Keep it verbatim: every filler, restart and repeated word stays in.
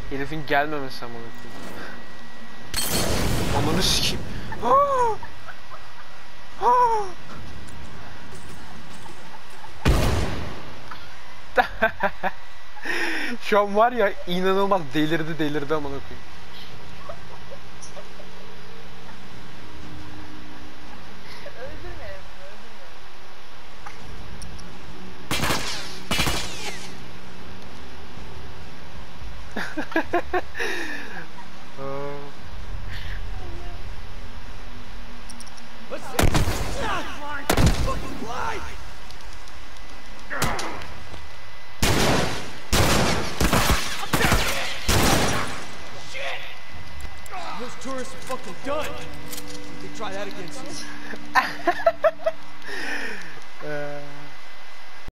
Herifin gelmemesi amına koyayım. Ananı sikeyim. Şu an var ya inanılmaz delirdi delirdi amına koyayım. Let's see. Fly! Fucking fly! Shit! Those tourists are fucking done. They try that against you.